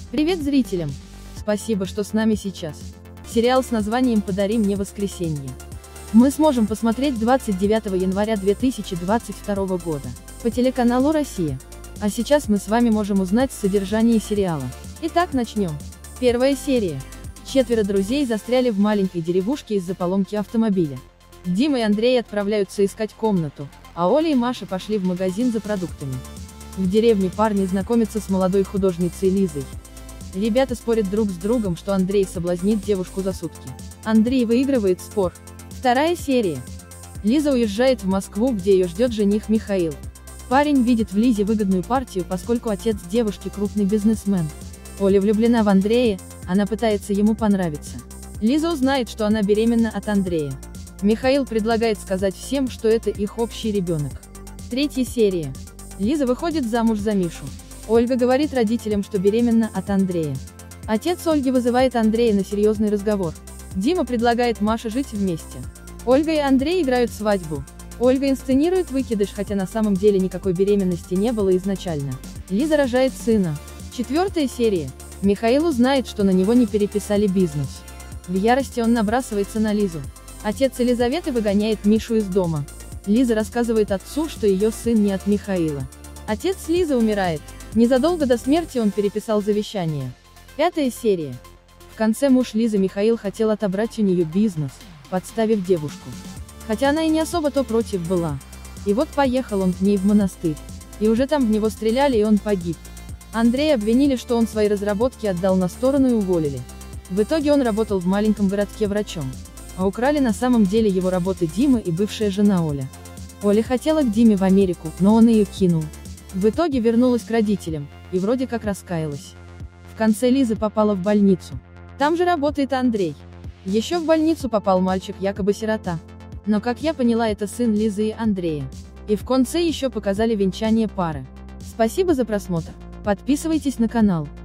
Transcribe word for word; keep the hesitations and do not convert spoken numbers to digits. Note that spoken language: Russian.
Привет зрителям! Спасибо, что с нами сейчас. Сериал с названием «Подари мне воскресенье» мы сможем посмотреть двадцать девятого января две тысячи двадцать второго года по телеканалу «Россия». А сейчас мы с вами можем узнать содержание сериала. Итак, начнем. Первая серия. Четверо друзей застряли в маленькой деревушке из-за поломки автомобиля. Дима и Андрей отправляются искать комнату, а Оля и Маша пошли в магазин за продуктами. В деревне парни знакомятся с молодой художницей Лизой. Ребята спорят друг с другом, что Андрей соблазнит девушку за сутки. Андрей выигрывает спор. Вторая серия. Лиза уезжает в Москву, где ее ждет жених Михаил. Парень видит в Лизе выгодную партию, поскольку отец девушки крупный бизнесмен. Оля влюблена в Андрея, она пытается ему понравиться. Лиза узнает, что она беременна от Андрея. Михаил предлагает сказать всем, что это их общий ребенок. Третья серия. Лиза выходит замуж за Мишу. Ольга говорит родителям, что беременна от Андрея. Отец Ольги вызывает Андрея на серьезный разговор. Дима предлагает Маше жить вместе. Ольга и Андрей играют свадьбу. Ольга инсценирует выкидыш, хотя на самом деле никакой беременности не было изначально. Лиза рожает сына. Четвертая серия. Михаил узнает, что на него не переписали бизнес. В ярости он набрасывается на Лизу. Отец Елизаветы выгоняет Мишу из дома. Лиза рассказывает отцу, что ее сын не от Михаила. Отец Лизы умирает. Незадолго до смерти он переписал завещание. Пятая серия. В конце муж Лизы Михаил хотел отобрать у нее бизнес, подставив девушку. Хотя она и не особо-то против была. И вот поехал он к ней в монастырь. И уже там в него стреляли, и он погиб. Андрея обвинили, что он свои разработки отдал на сторону, и уволили. В итоге он работал в маленьком городке врачом. А украли на самом деле его работы Дима и бывшая жена Оля. Оля хотела к Диме в Америку, но он ее кинул. В итоге вернулась к родителям, и вроде как раскаялась. В конце Лиза попала в больницу. Там же работает Андрей. Еще в больницу попал мальчик, якобы сирота. Но как я поняла, это сын Лизы и Андрея. И в конце еще показали венчание пары. Спасибо за просмотр. Подписывайтесь на канал.